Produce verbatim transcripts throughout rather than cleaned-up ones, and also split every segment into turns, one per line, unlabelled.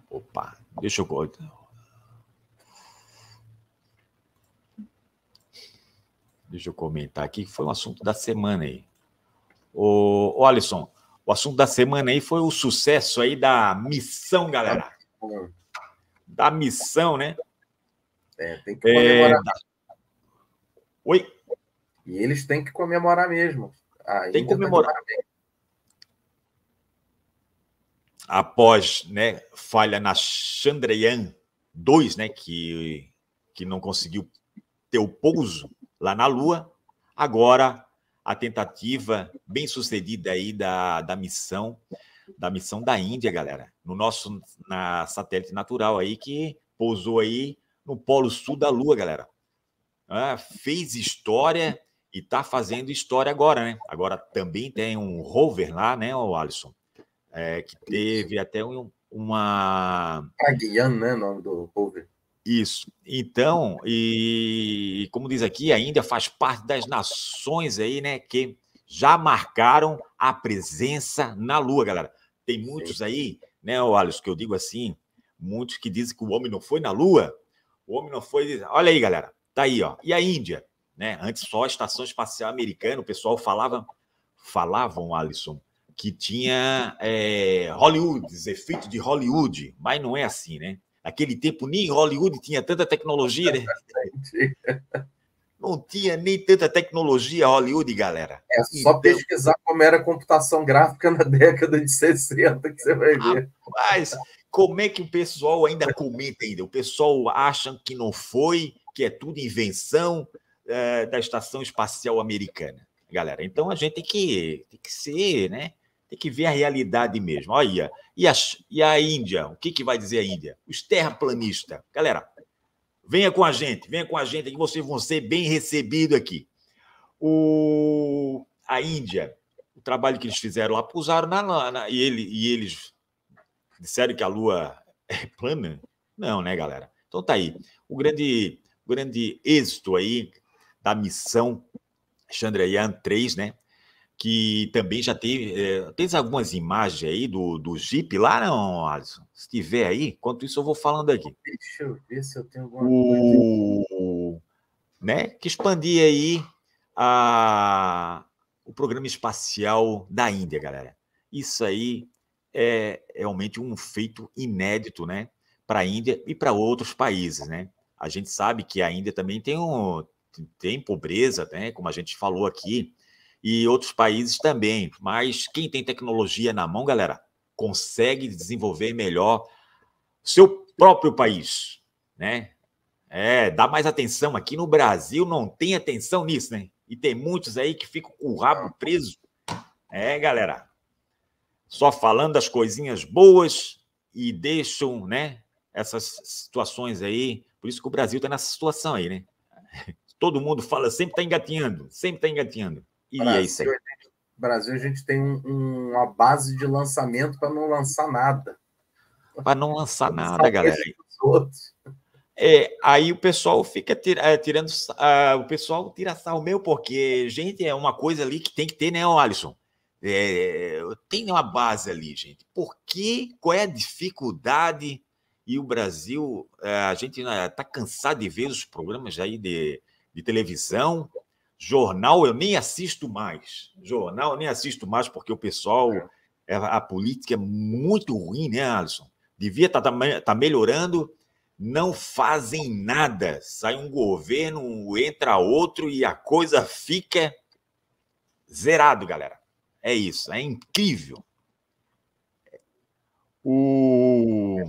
Opa, deixa eu... Deixa eu comentar aqui, que foi um assunto da semana aí. Ô, ô Alisson, o assunto da semana aí foi o sucesso aí da missão, galera. Da missão, né?
É, tem que comemorar.
É, da... Oi?
E eles têm que comemorar mesmo. A
tem que comemorar.
Tá
Após, né, falha na Chandrayaan dois, né, que, que não conseguiu ter o pouso lá na Lua, agora a tentativa bem sucedida aí da, da missão da missão da Índia, galera, no nosso na satélite natural aí que pousou aí no Polo Sul da Lua, galera. Ah, fez história e tá fazendo história agora, né? Agora também tem um rover lá, né, o Alisson, é, que teve até um, uma...
Pragyan, né, o nome do rover.
Isso. Então, e como diz aqui, a Índia faz parte das nações aí, né, que já marcaram a presença na Lua, galera. Tem muitos aí, né, Alisson, que eu digo assim, muitos que dizem que o homem não foi na Lua, o homem não foi... Olha aí, galera, tá aí, ó. E a Índia, né? Antes só a Estação Espacial Americana, o pessoal falava, falavam, Alisson, que tinha é, Hollywood, efeitos de Hollywood, mas não é assim, né? Naquele tempo, nem Hollywood tinha tanta tecnologia, né? Não tinha nem tanta tecnologia Hollywood, galera.
É só então... pesquisar como era a computação gráfica na década de sessenta que você vai ver.
Rapaz, como é que o pessoal ainda comenta ainda? O pessoal acha que não foi, que é tudo invenção é, da Estação Espacial Americana, galera. Então, a gente tem que, tem que ser, né? Tem que ver a realidade mesmo. Olha, e a, e a Índia? O que, que vai dizer a Índia? Os terraplanistas. Galera, venha com a gente, venha com a gente, que vocês vão ser bem recebidos aqui. O, a Índia, o trabalho que eles fizeram lá, pousaram na, na e, ele, e eles disseram que a Lua é plana? Não, né, galera? Então tá aí. O grande, o grande êxito aí da missão Chandrayaan três, né? Que também já teve... É, tem algumas imagens aí do, do Jeep lá, não, Alisson? Se tiver aí, enquanto isso eu vou falando aqui.
Deixa eu ver se eu tenho alguma
o, coisa. Né, que expandia aí a, o programa espacial da Índia, galera. Isso aí é realmente um feito inédito, né? Para a Índia e para outros países, né? A gente sabe que a Índia também tem, um, tem pobreza, né? Como a gente falou aqui, e outros países também, mas quem tem tecnologia na mão, galera, consegue desenvolver melhor seu próprio país, né? É, dá mais atenção. Aqui no Brasil não tem atenção nisso, né? E tem muitos aí que ficam com o rabo preso. É, galera, só falando das coisinhas boas e deixam, né, essas situações aí. Por isso que o Brasil está nessa situação aí, né? Todo mundo fala, sempre está engatinhando, sempre está engatinhando. E
Brasil,
é isso aí.
Brasil, a gente tem um, uma base de lançamento para não lançar nada.
Para não lançar nada, galera. É, aí o pessoal fica tira, tirando... Uh, o pessoal tira sarro meu, porque, gente, é uma coisa ali que tem que ter, né, Alisson? É, tem uma base ali, gente. Por que? Qual é a dificuldade? E o Brasil, a gente está cansado de ver os programas aí de, de televisão. Jornal eu nem assisto mais. Jornal eu nem assisto mais, porque o pessoal... A política é muito ruim, né, Alisson? Devia estar tá, tá melhorando, não fazem nada. Sai um governo, entra outro e a coisa fica zerado, galera. É isso, é incrível. O,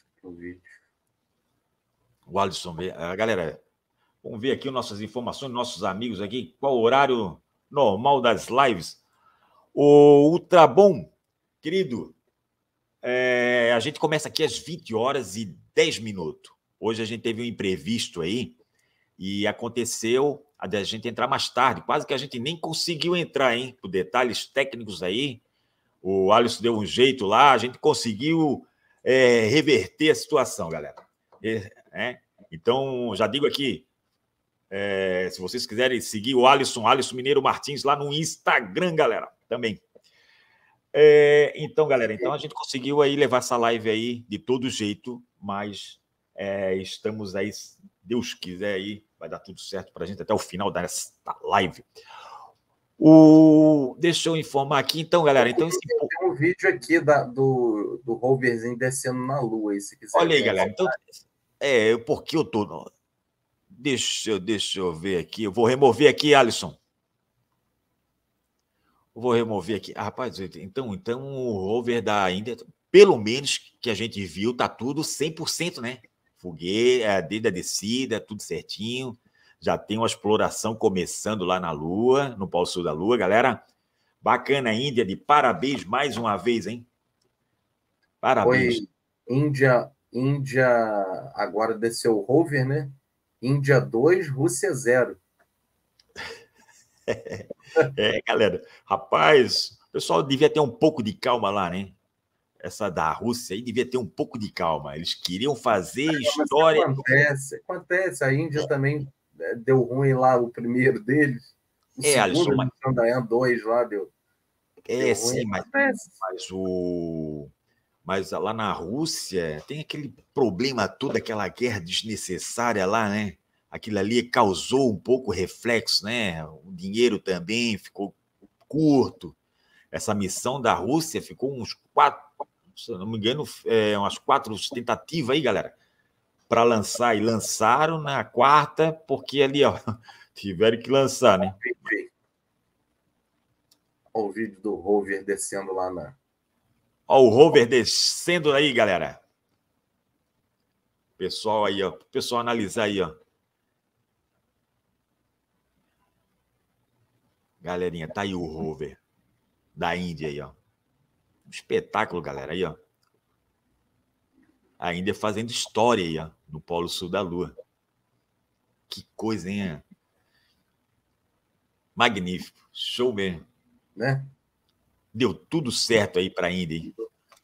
o Alisson, galera, vamos ver aqui nossas informações, nossos amigos aqui, qual o horário normal das lives. O Ultrabom, querido, é, a gente começa aqui às vinte horas e dez minutos. Hoje a gente teve um imprevisto aí e aconteceu a da gente entrar mais tarde. Quase que a gente nem conseguiu entrar, hein? Por detalhes técnicos aí. O Alisson deu um jeito lá, a gente conseguiu é, reverter a situação, galera. É, é. Então, já digo aqui, é, se vocês quiserem seguir o Alisson, Alisson Mineiro Martins, lá no Instagram, galera, também. É, então, galera, então a gente conseguiu aí levar essa live aí de todo jeito, mas é, estamos aí, se Deus quiser aí, vai dar tudo certo para a gente até o final dessa live. O... Deixa eu informar aqui, então, galera. Então, esse...
Tem um vídeo aqui da, do, do roverzinho descendo na Lua, aí, se quiser
Olha aí,
ver.
galera. Então, é, porque eu tô. Deixa eu, deixa eu ver aqui. Eu vou remover aqui, Alisson. Vou remover aqui. Ah, rapaz, então, então o rover da Índia, pelo menos que a gente viu, tá tudo cem por cento, né? Foguete, desde a descida, tudo certinho. Já tem uma exploração começando lá na Lua, no Polo Sul da Lua, galera. Bacana, Índia, de parabéns mais uma vez, hein? Parabéns.
Foi Índia, Índia agora desceu o rover, né? Índia dois, Rússia zero.
É, é, galera, rapaz, o pessoal devia ter um pouco de calma lá, né? Essa da Rússia aí devia ter um pouco de calma. Eles queriam fazer é, história.
Acontece, acontece. A Índia é. também deu ruim lá o primeiro deles. O
é,
segundo,
Alisson,
Chandrayaan dois lá deu.
É, deu sim, mas, mas o. Mas lá na Rússia tem aquele problema todo, aquela guerra desnecessária lá, né? Aquilo ali causou um pouco reflexo, né? O dinheiro também ficou curto. Essa missão da Rússia ficou uns quatro, se não me engano, é, umas quatro tentativas aí, galera, para lançar. E lançaram na quarta, porque ali, ó, tiveram que lançar, né?
Olha o vídeo do rover descendo lá na.
Olha o rover descendo aí, galera. Pessoal aí, ó. Pessoal analisar aí, ó. Galerinha, tá aí o rover da Índia aí, ó. Um espetáculo, galera, aí, ó. A Índia fazendo história aí, ó, no Polo Sul da Lua. Que coisa, hein? Magnífico. Show mesmo.
Né?
Deu tudo certo aí pra Índia, hein?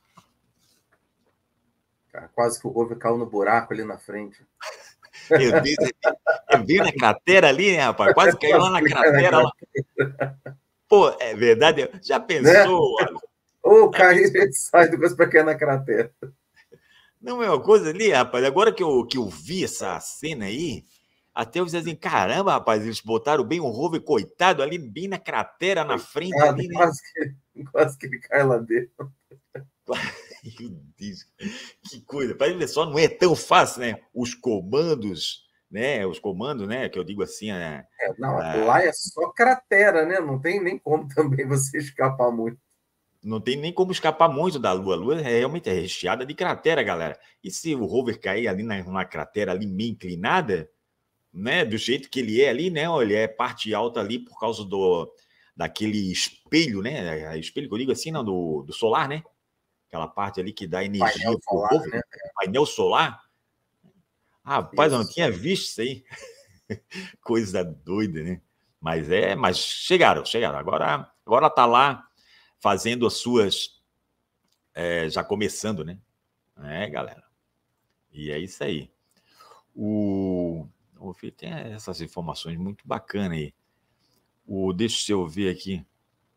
Cara, quase que o rover caiu no buraco ali na frente.
Eu vi, eu vi na cratera ali, né, rapaz? Quase caiu lá na cratera. Lá. Pô, é verdade? Já pensou?
Né? Ou cair e sai do coisa para cair na cratera.
Não é uma coisa ali, rapaz. Agora que eu, que eu vi essa cena aí, até eu dizia assim, caramba, rapaz, eles botaram bem o rover, coitado, ali bem na cratera, na frente
Coitado,
ali, né?
Quase que, quase que ele cai lá dentro.
Meu Deus, que coisa. Para ver só, não é tão fácil, né? Os comandos, né? Os comandos, né? Que eu digo assim, né?
É, não, ah, lá é só cratera, né? Não tem nem como também você escapar muito.
Não tem nem como escapar muito da Lua. A Lua é realmente é recheada de cratera, galera. E se o rover cair ali na, na cratera ali meio inclinada, né? Do jeito que ele é ali, né? Ele é parte alta ali por causa do daquele espelho, né? Espelho que eu digo assim, não, do, do solar, né? Aquela parte ali que dá energia para o rover, né? Painel solar. Rapaz, isso. Eu não tinha visto isso aí. Coisa doida, né? Mas é, mas chegaram, chegaram. Agora, agora tá lá fazendo as suas, é, já começando, né? É, galera. E é isso aí. O, o tem essas informações muito bacanas aí. O, deixa eu ver aqui.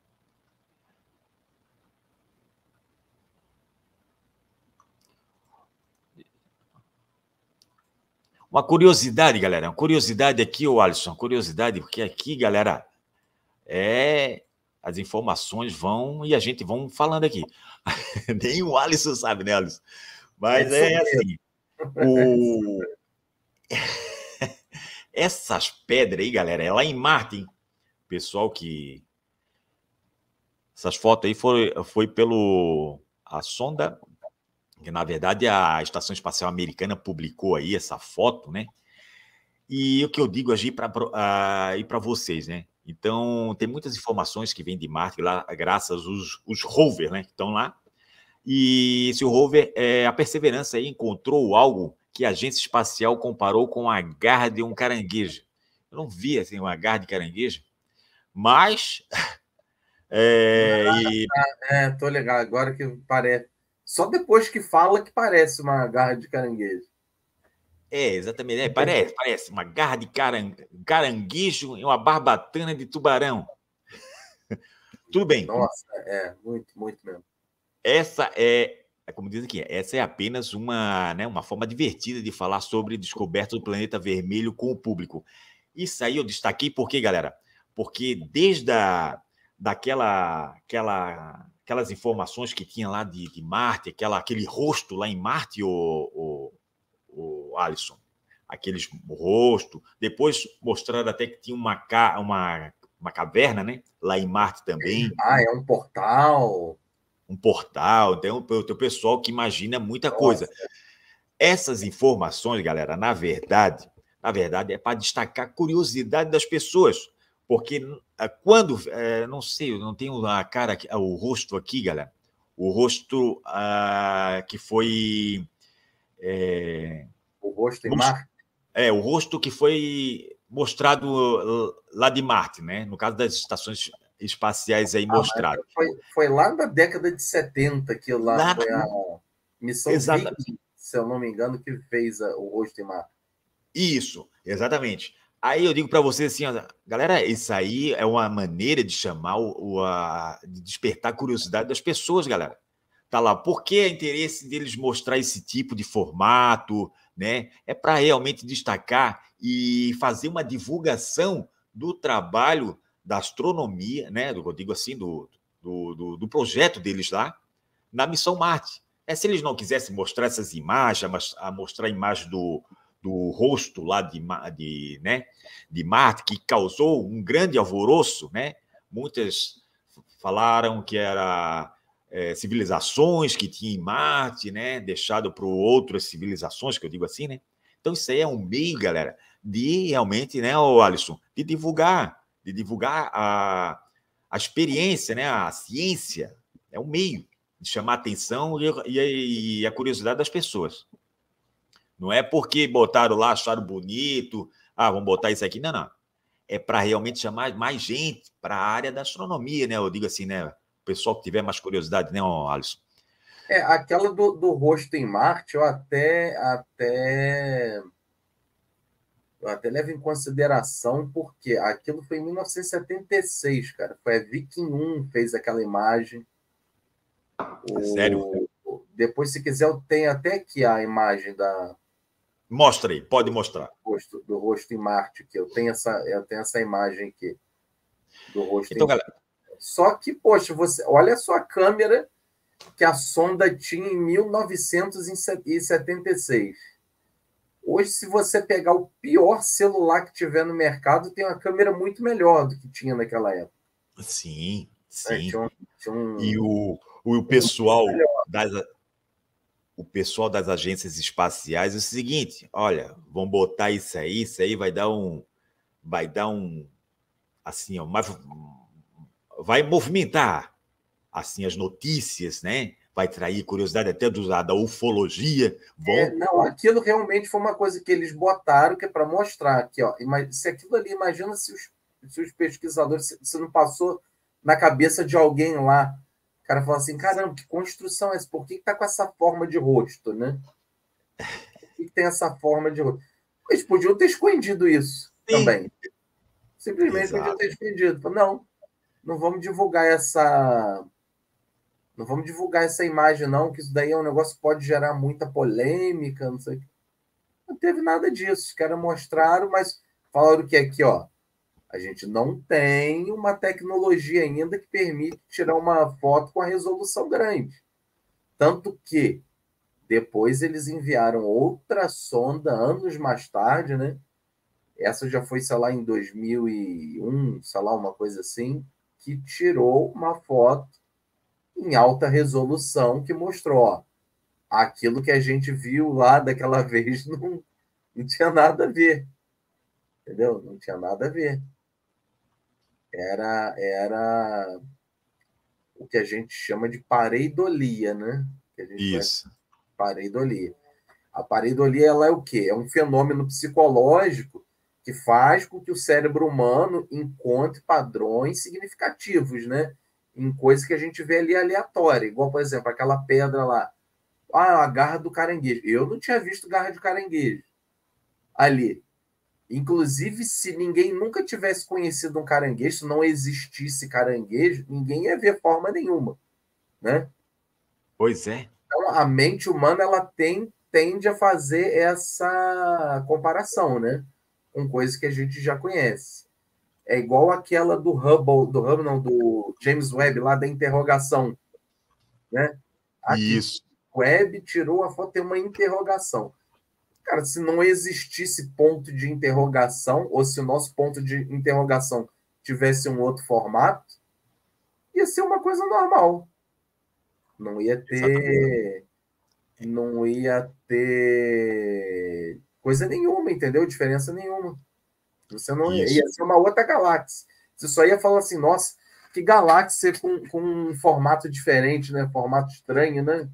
Uma curiosidade, galera. Uma curiosidade aqui, o Alisson. Uma curiosidade, porque aqui, galera, é as informações vão e a gente vão falando aqui. Nem o Alisson sabe, né, Alisson? Mas é, é assim. O... Essas pedras aí, galera, é lá em Marte, hein? Pessoal que... Essas fotos aí foi, foi pelo... A sonda... Que, na verdade, a Estação Espacial Americana publicou aí essa foto, né? E o que eu digo aqui para vocês, né? Então, tem muitas informações que vêm de Marte lá, graças aos os rovers, né? Que estão lá. E esse rover, é, a Perseverança aí encontrou algo que a agência espacial comparou com a garra de um caranguejo. Eu não vi assim uma garra de caranguejo, mas é,
ah,
e...
é, tô legal. Agora que parece, só depois que fala que parece uma garra de caranguejo.
É, exatamente, é, parece, parece uma garra de caran, caranguejo e uma barbatana de tubarão. Tudo bem.
Nossa, é, muito, muito mesmo.
Essa é, é como diz aqui, essa é apenas uma, né, uma forma divertida de falar sobre descoberta do planeta vermelho com o público. Isso aí eu destaquei porque, galera, porque desde a, daquela, aquela, aquelas informações que tinha lá de, de Marte, aquela, aquele rosto lá em Marte, o, o, o Alisson, aqueles rosto, depois mostraram até que tinha uma, ca, uma, uma caverna, né, lá em Marte também.
Ah, é um portal.
Um portal, tem o pessoal que imagina muita
Nossa.
coisa. Essas informações, galera, na verdade, na verdade, é para destacar a curiosidade das pessoas. Porque quando, é, não sei, eu não tenho a cara, o rosto aqui, galera, o rosto ah, que foi. É,
o rosto em
most...
Marte?
É, o rosto que foi mostrado lá de Marte, né? No caso das estações espaciais aí
ah,
mostrado.
Foi, foi lá na década de setenta que lá, lá foi a missão Viking, se eu não me engano, que fez a, o rosto em Marte.
Isso, exatamente. Aí eu digo para vocês assim, ó, galera, isso aí é uma maneira de chamar o, o a, de despertar a curiosidade das pessoas, galera. Tá lá, por que é interesse deles mostrar esse tipo de formato, né? É para realmente destacar e fazer uma divulgação do trabalho da astronomia, né? Do, eu digo assim, do, do, do, do projeto deles lá na missão Marte. É, se eles não quisessem mostrar essas imagens, a mostrar a imagem do, do rosto lá de, de, né, de Marte, que causou um grande alvoroço, né? Muitas falaram que era é, civilizações que tinha em Marte, né? Deixado para outras civilizações, que eu digo assim, né? Então, isso aí é um meio, galera, de realmente, né, ô Alisson, de divulgar, de divulgar a, a experiência, né? A ciência. É um meio de chamar a atenção e, e, e a curiosidade das pessoas. Não é porque botaram lá, acharam bonito, ah, vamos botar isso aqui. Não, não. É para realmente chamar mais gente para a área da astronomia, né? Eu digo assim, né? O pessoal que tiver mais curiosidade, né, Alisson?
É, aquela do, do rosto em Marte, eu até, até, eu até levo em consideração, porque aquilo foi em mil novecentos e setenta e seis, cara. Foi a Viking um que fez aquela imagem.
O... Sério?
Depois, se quiser, eu tenho até aqui a imagem da.
Mostra aí, pode mostrar.
Do rosto, do rosto em Marte, que eu tenho essa, eu tenho essa imagem aqui. Do rosto
então,
em
galera...
Só que, poxa, você olha a sua câmera que a sonda tinha em mil novecentos e setenta e seis. Hoje, se você pegar o pior celular que tiver no mercado, tem uma câmera muito melhor do que tinha naquela época.
Sim, sim.
É, tinha um, tinha um...
E o, o pessoal das, o pessoal das agências espaciais é o seguinte, olha, vão botar isso aí, isso aí vai dar um, vai dar um, assim, ó, vai movimentar, assim, as notícias, né? Vai trair curiosidade até do, da ufologia. Vão...
É, não, aquilo realmente foi uma coisa que eles botaram que é para mostrar aqui, ó. Se aquilo ali, imagina se os, se os pesquisadores, se, se não passou na cabeça de alguém lá, o cara fala assim, caramba, que construção é essa? Por que está com essa forma de rosto, né? Por que, que tem essa forma de rosto? Eles podiam ter escondido isso Sim. também. Simplesmente Exato. podiam ter escondido. Não, não vamos divulgar essa... Não vamos divulgar essa imagem, não, que isso daí é um negócio que pode gerar muita polêmica, não sei o que. Não teve nada disso. Os caras mostraram, mas falaram que aqui, ó, a gente não tem uma tecnologia ainda que permite tirar uma foto com a resolução grande. Tanto que depois eles enviaram outra sonda, anos mais tarde, né? Essa já foi, sei lá, em dois mil e um, sei lá, uma coisa assim, que tirou uma foto em alta resolução que mostrou, ó, aquilo que a gente viu lá daquela vez não, não tinha nada a ver. Entendeu? Não tinha nada a ver. Era, era o que a gente chama de pareidolia, né? Que a gente
Isso.
Pareidolia. A pareidolia ela é o quê? É um fenômeno psicológico que faz com que o cérebro humano encontre padrões significativos, né? Em coisas que a gente vê ali aleatória. Igual, por exemplo, aquela pedra lá. Ah, a garra do caranguejo. Eu não tinha visto garra de caranguejo ali. Inclusive, se ninguém nunca tivesse conhecido um caranguejo, se não existisse caranguejo, ninguém ia ver forma nenhuma, né?
Pois é.
Então, a mente humana ela tem, tende a fazer essa comparação, né? Com coisas que a gente já conhece. É igual aquela do Hubble, do Hubble, não, do James Webb, lá da interrogação, né? Aqui,
Isso.
Webb tirou a foto, tem uma interrogação. Cara, se não existisse ponto de interrogação, ou se o nosso ponto de interrogação tivesse um outro formato, ia ser uma coisa normal. Não ia ter. Não ia ter coisa nenhuma, entendeu? Diferença nenhuma. Você não ia,
Isso.
ia ser uma outra galáxia. Você só ia falar assim, nossa, que galáxia com, com um formato diferente, né? Formato estranho, né?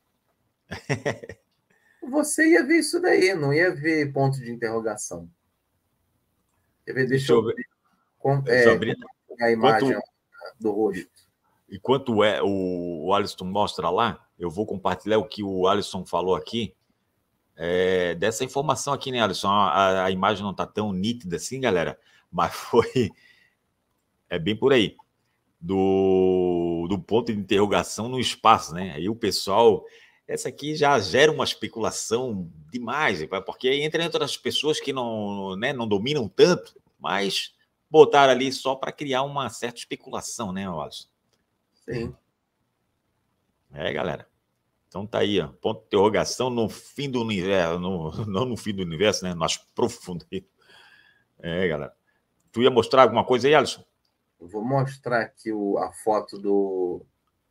Você ia ver isso daí, não ia ver ponto de interrogação. Quer ver? Deixa
Deixa eu
eu
ver.
com,
Deixa eu
é,
abrir.
a imagem
Enquanto,
do rosto.
enquanto é, o, o Alisson mostra lá, eu vou compartilhar o que o Alisson falou aqui. É, dessa informação aqui, né, Alisson? A, a imagem não está tão nítida assim, galera, mas foi. É bem por aí. Do, do ponto de interrogação no espaço, né? Aí o pessoal. Essa aqui já gera uma especulação demais, porque entra entre as pessoas que não, né, não dominam tanto, mas botaram ali só para criar uma certa especulação, né, Alisson?
Sim.
É, galera. Então tá aí, ó, ponto de interrogação no fim do universo, no, não no fim do universo, né? Nas profundezas. É, galera. Tu ia mostrar alguma coisa aí, Alisson?
Eu vou mostrar aqui o, a foto do.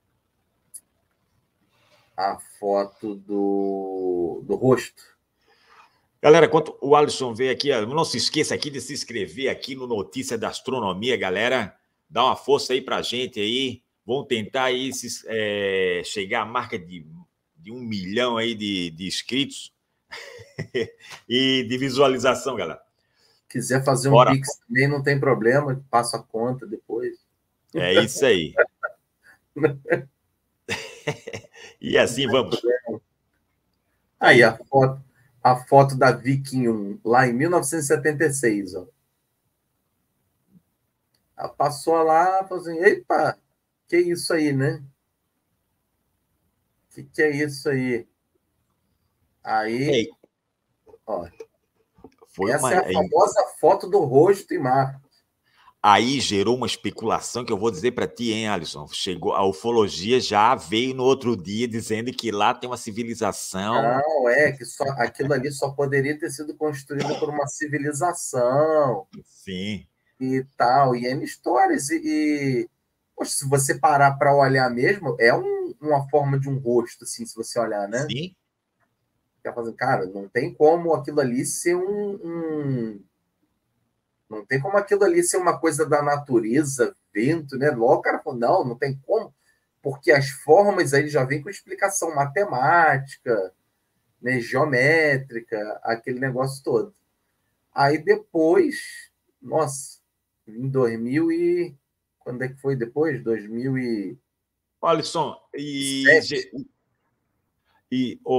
A foto do, do rosto.
Galera, enquanto o Alisson veio aqui, não se esqueça aqui de se inscrever aqui no Notícia da Astronomia, galera. Dá uma força aí pra gente aí. Vamos tentar aí se, é, chegar à marca de, de um milhão aí de, de inscritos e de visualização, galera.
Quiser fazer um
Bora.
Pix também, não tem problema, passo a conta depois.
É isso aí. E assim vamos. Tá
Aí,
aí.
a foto, a foto da Viking um, lá em mil novecentos e setenta e seis. Ó. Ela passou lá, falou assim: epa, que isso aí, né? Que que é isso aí? Aí,
É,
ó,
foi
essa
uma.
é a famosa foto do rosto e mar.
Aí gerou uma especulação que eu vou dizer para ti, hein, Alisson? Chegou, a ufologia já veio no outro dia dizendo que lá tem uma civilização.
Não, é que só, aquilo ali só poderia ter sido construído por uma civilização
Sim.
e tal, e N histórias. E, e poxa, se você parar para olhar mesmo, é um, uma forma de um rosto, assim, se você olhar, né?
Sim.
Fica fazendo, cara, não tem como aquilo ali ser um, um. Não tem como aquilo ali ser uma coisa da natureza, vento, né? Logo o cara falou, não, não tem como, porque as formas aí já vem com explicação matemática, né, geométrica, aquele negócio todo. Aí depois, nossa, em dois mil e... Quando é que foi depois? dois mil e
Alisson, e,
sete.
e o,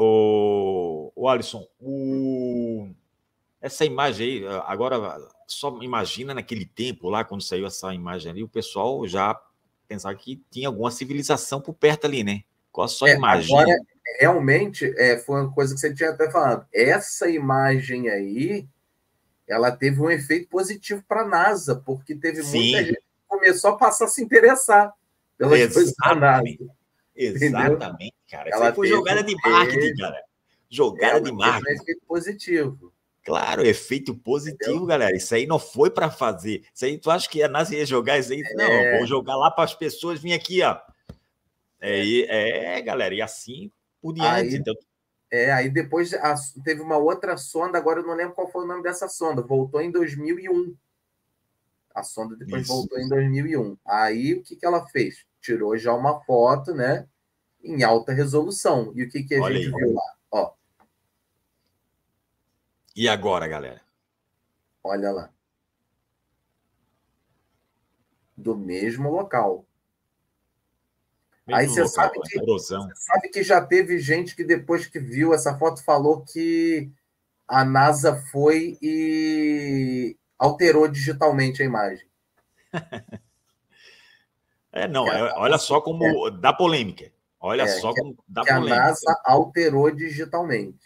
o, o Alisson, o, essa imagem aí, agora só imagina naquele tempo lá, quando saiu essa imagem ali, o pessoal já pensava que tinha alguma civilização por perto ali, né? Só
É, agora,
imagina.
realmente, é, foi uma coisa que você tinha até falado. Essa imagem aí, ela teve um efeito positivo para a NASA, porque teve muita
Sim,
gente que começou a passar a se interessar pelas coisas da NASA,
exatamente.
entendeu?
Exatamente, cara. Isso aí
Ela
foi
teve,
jogada de marketing,
teve,
cara. Jogada de
ela teve um
marketing.
efeito positivo,
Claro, efeito positivo,
entendeu?
galera. Isso aí não foi para fazer. Isso aí, tu acha que a NASA ia jogar isso aí? Não, vou
É,
jogar lá para as pessoas virem aqui, ó. É,
é.
e- é, galera, e assim por diante.
Aí,
Então,
é, aí depois a- teve uma outra sonda, agora eu não lembro qual foi o nome dessa sonda, voltou em dois mil e um. A sonda depois
isso.
voltou em dois mil e um. Aí o que, que ela fez? Tirou já uma foto, né? Em alta resolução. E o que, que a
Olha
gente
aí.
viu lá? Ó,
E agora, galera?
olha lá. Do mesmo local. Aí
Mesmo
você
local,
sabe que
explosão.
você sabe que já teve gente que depois que viu essa foto falou que a NASA foi e alterou digitalmente a imagem.
É, não, é,
NASA,
olha só como
é,
dá polêmica. Olha
é,
só
que,
como dá
que a
polêmica.
NASA alterou digitalmente.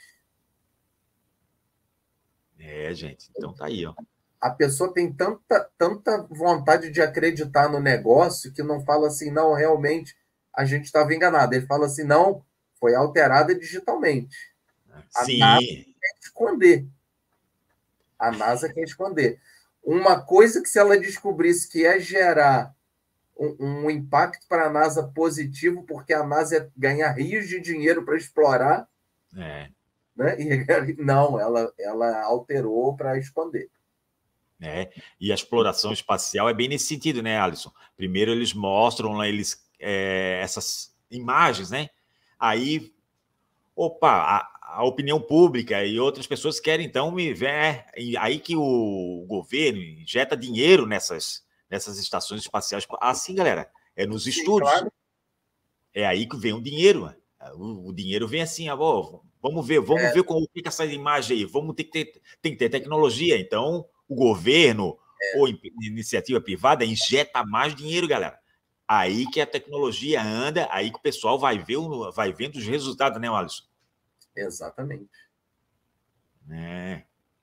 É, gente, então tá aí, ó.
A pessoa tem tanta, tanta vontade de acreditar no negócio que não fala assim, não, realmente a gente estava enganado. Ele fala assim, não, foi alterada digitalmente. A NASA
Sim.
quer esconder. A NASA quer esconder. Uma coisa que se ela descobrisse que ia gerar um, um impacto para a NASA positivo, porque a NASA ia ganhar rios de dinheiro para explorar,
É.
né? E não, ela, ela alterou para esconder.
É, e a exploração espacial é bem nesse sentido, né, Alisson? Primeiro eles mostram lá, eles, é, essas imagens, né? Aí, opa, a, a opinião pública e outras pessoas querem então me ver. É, aí que o governo injeta dinheiro nessas, nessas estações espaciais. Assim, galera, é nos
Sim,
estudos.
claro.
É aí que vem o dinheiro. O, o dinheiro vem assim, ah, bom, vamos ver, vamos
É,
ver como fica essa imagem aí, vamos ter que ter, tem que ter tecnologia. Então, o governo ou iniciativa privada injeta mais dinheiro, galera. Aí que a tecnologia anda, aí que o pessoal vai ver, vai vendo os resultados, né, Alisson?
exatamente.
É.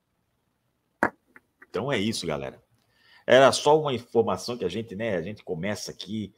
Então é isso, galera. Era só uma informação que a gente, né, a gente começa aqui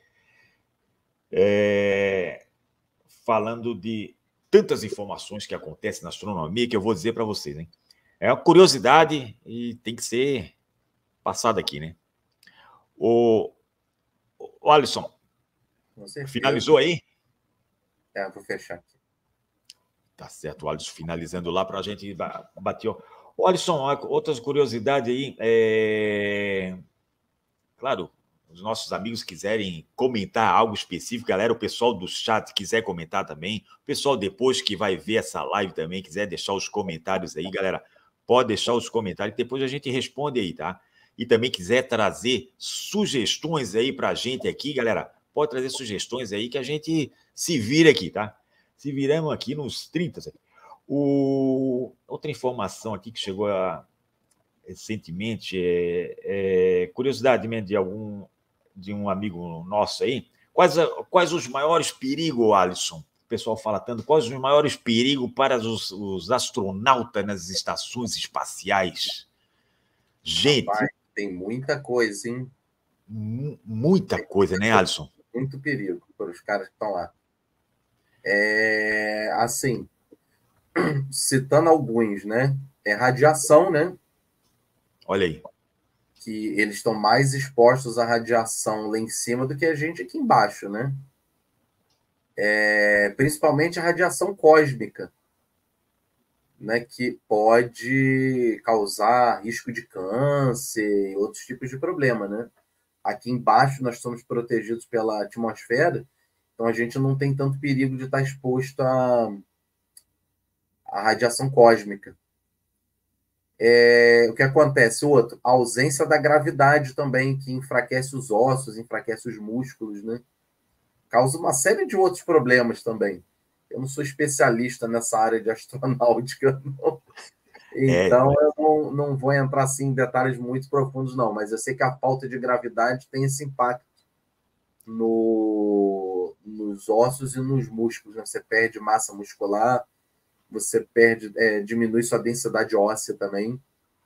é, falando de tantas informações que acontecem na astronomia que eu vou dizer para vocês, hein? É uma curiosidade e tem que ser passada aqui, né? O, o Alisson,
Com certeza.
finalizou aí?
É, vou fechar aqui.
Tá certo, o Alisson finalizando lá para a gente bater. O Alisson, outras curiosidades aí. É... Claro, os nossos amigos quiserem comentar algo específico, galera, o pessoal do chat quiser comentar também, o pessoal depois que vai ver essa live também quiser deixar os comentários aí, galera, pode deixar os comentários, depois a gente responde aí, tá? E também quiser trazer sugestões aí pra gente aqui, galera, pode trazer sugestões aí que a gente se vira aqui, tá? Se viramos aqui nos trinta. O... Outra informação aqui que chegou a... recentemente, é, é, curiosidade de algum de um amigo nosso aí, quais, quais os maiores perigos, Alisson? O pessoal fala tanto, quais os maiores perigos para os, os astronautas nas estações espaciais? Gente,
Rapaz, tem muita coisa, hein?
muita
Tem
coisa, né, Alisson?
muito perigo para os caras que estão lá. É, assim, citando alguns, né? É radiação, né?
Olha aí.
Que eles estão mais expostos à radiação lá em cima do que a gente aqui embaixo, né? É, principalmente a radiação cósmica, né? Que pode causar risco de câncer e outros tipos de problema, né? Aqui embaixo nós somos protegidos pela atmosfera, então a gente não tem tanto perigo de estar exposto à, à radiação cósmica. É, o que acontece? Outro, a ausência da gravidade também, que enfraquece os ossos, enfraquece os músculos, né? Causa uma série de outros problemas também. Eu não sou especialista nessa área de astronáutica, não.
É,
Então eu não, não vou entrar assim, em detalhes muito profundos, não. Mas eu sei que a falta de gravidade tem esse impacto no, nos ossos e nos músculos. Né? Você perde massa muscular, você perde, é, diminui sua densidade óssea também.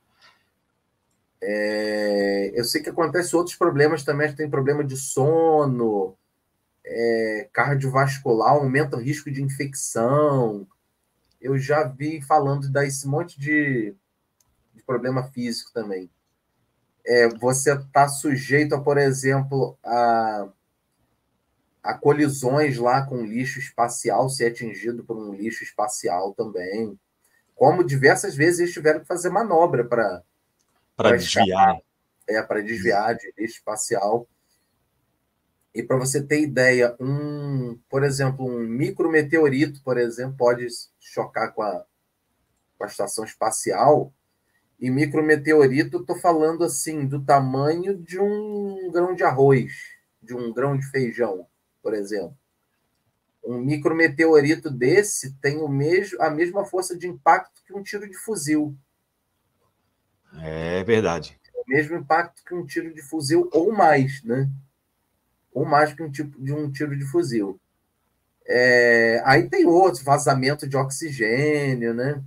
É, eu sei que acontece outros problemas também, tem problema de sono, é, cardiovascular, aumenta o risco de infecção. Eu já vi falando desse monte de, de problema físico também. É, você está sujeito a, por exemplo, a, a colisões lá com lixo espacial, ser atingido por um lixo espacial também. Como diversas vezes eles tiveram que fazer manobra para
para desviar, né?
é, para desviar de lixo espacial. E para você ter ideia, um, por exemplo, um micrometeorito, por exemplo, pode chocar com a, com a estação espacial. E micrometeorito, estou falando assim, do tamanho de um grão de arroz, de um grão de feijão, por exemplo. Um micrometeorito desse tem o mesmo, a mesma força de impacto que um tiro de fuzil.
É verdade.
O mesmo impacto que um tiro de fuzil ou mais, né? Ou mais que um tipo de um tiro de fuzil. É, aí tem outros, vazamento de oxigênio, né?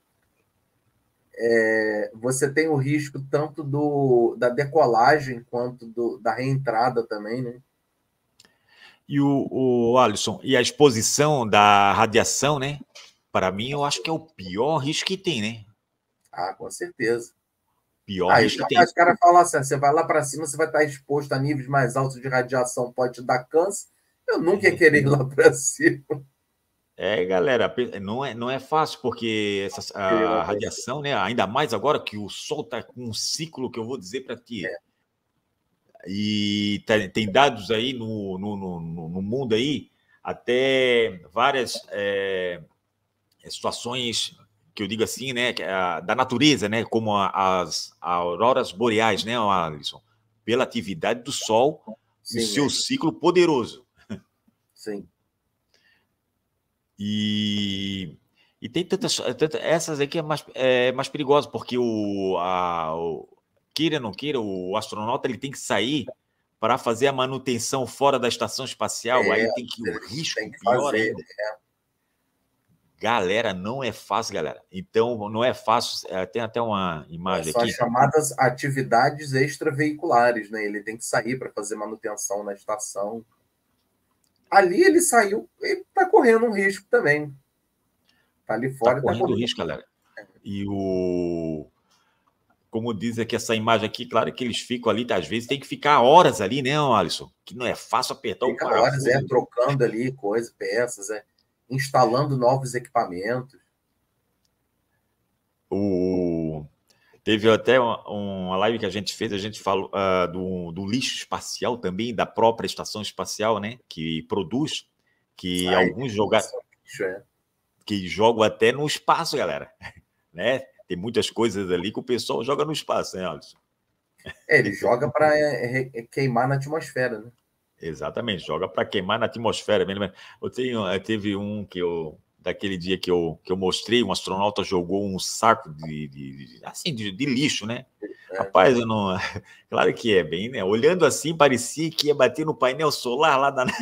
É, você tem o risco tanto do, da decolagem quanto do, da reentrada também, né?
E o, o Alisson, e a exposição da radiação, né? Para mim, eu acho que é o pior risco que tem, né?
Ah, com certeza.
Pior
Ah,
risco
então
que tem.
os caras falam assim: você vai lá para cima, você vai estar exposto a níveis mais altos de radiação, pode te dar câncer. Eu nunca ia querer ir lá para cima.
É, galera, pe- não é, não é fácil, porque essa,
Querer ir lá
a
pra cima.
radiação, né? Ainda mais agora que o Sol está com um ciclo que eu vou dizer para ti. E tem, tem dados aí no, no, no, no mundo aí, até várias é, situações que eu digo assim, né? que é a- Da natureza, né? Como a- as auroras boreais, né, Alisson? Pela atividade do Sol e
Sim,
seu
é.
ciclo poderoso.
Sim.
E, e tem tantas, tantas. Essas aqui é mais, é mais perigosa, porque o, a, o. Queira ou não queira, o astronauta ele tem que sair para fazer a manutenção fora da estação espacial.
É,
Aí tem que o
eles têm
risco
que
pior
fazer.
ainda. Galera, não é fácil, galera. Então, não é fácil. é, Tem até uma
É,
imagem
são as
aqui.
chamadas atividades extraveiculares, né? Ele tem que sair para fazer manutenção na estação. Ali ele saiu, ele está correndo um risco também. Está ali
Tá
fora e está
correndo
correndo.
risco, galera. E o. Como diz aqui essa imagem aqui, claro que eles ficam ali, às vezes tem que ficar horas ali, né, Alisson? Que não é fácil apertar o
Fica horas, é,
parafuso.
trocando ali coisas, peças, é, instalando novos equipamentos.
O... Teve até uma, uma live que a gente fez, a gente falou uh, do, do lixo espacial também, da própria estação espacial, né? Que produz, que
Sai,
alguns joga...
isso é.
que jogam até no espaço, galera. Né? Tem muitas coisas ali que o pessoal joga no espaço, né, Alisson?
É, ele joga para é, é, queimar na atmosfera, né?
Exatamente, joga para queimar na atmosfera. Eu tenho, eu teve um que eu daquele dia que eu, que eu mostrei, um astronauta jogou um saco de, de, de assim de, de, lixo, né?
É,
Rapaz, eu não. Claro que é bem, né? Olhando assim, parecia que ia bater no painel solar lá da.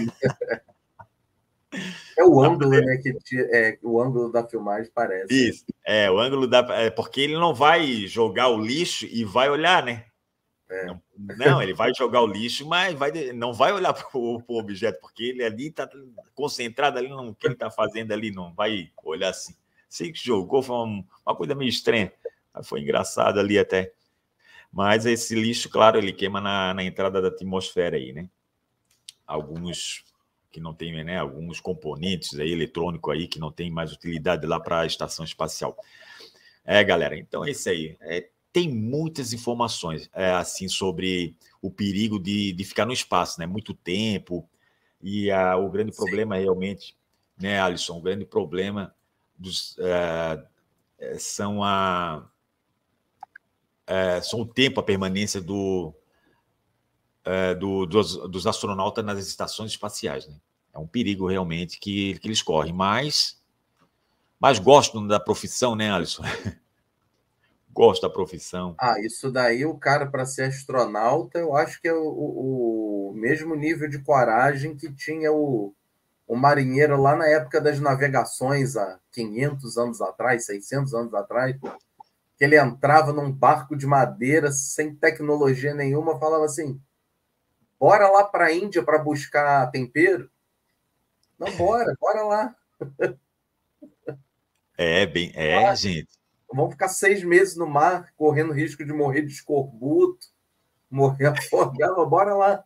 é o ângulo, né? Que é, o ângulo da filmagem parece.
Isso, é, o ângulo da. É, porque ele não vai jogar o lixo e vai olhar, né?
É.
Não, não, ele vai jogar o lixo, mas vai, não vai olhar para o objeto, porque ele ali está concentrado ali no que ele está fazendo ali, não vai olhar assim. Sei que jogou, foi uma, uma coisa meio estranha. Foi engraçado ali até. Mas esse lixo, claro, ele queima na, na entrada da atmosfera aí, né? Alguns que não tem, né? Alguns componentes aí eletrônicos aí que não tem mais utilidade lá para a estação espacial. É, galera, então é isso aí. É, tem muitas informações é, assim sobre o perigo de, de ficar no espaço, né? Muito tempo. E a, o grande
Sim.
problema realmente, né, Alisson? O grande problema dos, é, são a é, são o tempo, a permanência do, é, do dos, dos astronautas nas estações espaciais, né? É um perigo realmente que, que eles correm, mas mas gostam da profissão, né, Alisson? Gosto da profissão.
Ah, isso daí, o cara, para ser astronauta, eu acho que é o, o, o mesmo nível de coragem que tinha o, o marinheiro lá na época das navegações, há quinhentos anos atrás, seiscentos anos atrás, que ele entrava num barco de madeira sem tecnologia nenhuma, falava assim: bora lá para a Índia para buscar tempero? Não, bora, bora lá.
É, bem, é, gente.
Vamos ficar seis meses no mar, correndo risco de morrer de escorbuto, morrer afogado, bora lá.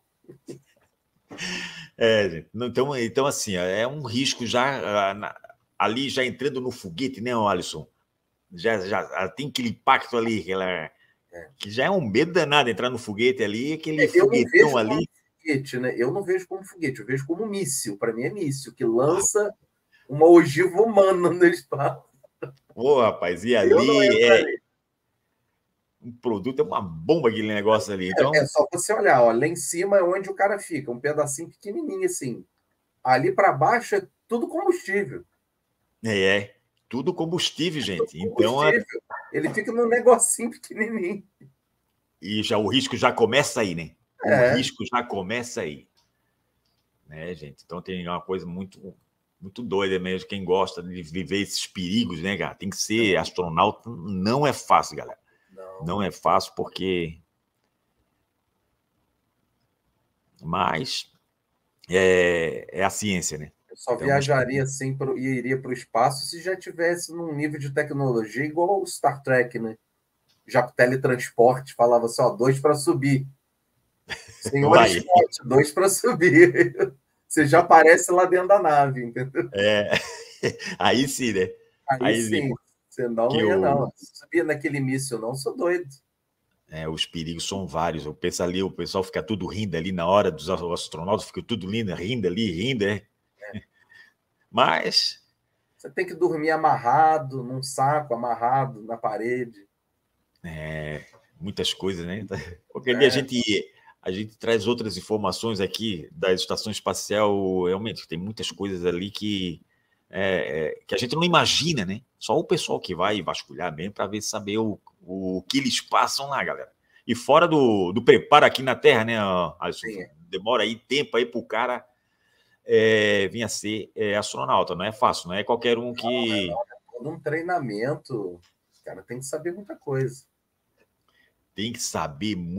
É, gente. Então, então, assim, é um risco já ah, ali, já entrando no foguete, né, Alisson? Já, já tem aquele impacto ali, aquela, é. que já é um medo danado entrar no foguete ali, aquele
Eu não
foguetão
vejo
ali.
como foguete, né? Eu não vejo como foguete, eu vejo como míssil. Para mim é míssil, que lança uma ogiva humana no espaço.
Pô, rapaz, e
Eu não
ali é
entraria.
um produto, é uma bomba aquele negócio ali.
É, é
Então,
só você olhar, ó, lá em cima é onde o cara fica, um pedacinho pequenininho assim. Ali para baixo é tudo combustível.
É, é. Tudo combustível, gente.
Tudo
Então, é...
combustível. Ele fica num negocinho pequenininho.
e já o risco já começa aí, né? O
É.
risco já começa aí. Né, gente? Então tem uma coisa muito, muito doida mesmo. Quem gosta de viver esses perigos, né, cara? Tem que ser astronauta. Não é fácil, galera.
Não.
Não é fácil porque... Mas é, é a ciência, né?
Eu só
Então, mas...
viajaria assim pro, e iria para o espaço se já tivesse num nível de tecnologia igual o Star Trek, né? Já com teletransporte, falava só, dois para subir. Senhor
Vai.
Scott, dois para subir. Você já aparece lá dentro da nave, entendeu?
É... Aí sim, né?
Aí
Aí sim,
sim, senão
porque
não ia,
o,
não. Se subir naquele míssil, não, sou doido.
é, os perigos são vários. Eu penso ali, o pessoal fica tudo rindo ali na hora dos astronautas, fica tudo lindo, rindo ali, rindo, é. Mas
Você tem que dormir amarrado, num saco, amarrado na parede.
é, muitas coisas, né? Qualquer dia a
É,
gente, a gente traz outras informações aqui da estação espacial. Realmente, tem muitas coisas ali que, é, é, que a gente não imagina, né? Só o pessoal que vai vasculhar mesmo para ver saber o, o que eles passam lá, galera. E fora do, do preparo aqui na Terra, né? Alisson?
sim.
Demora aí tempo aí para o cara é, vir a ser é, astronauta. Não é fácil, não é qualquer um que
Todo um treinamento. O cara tem que saber muita coisa.
tem que saber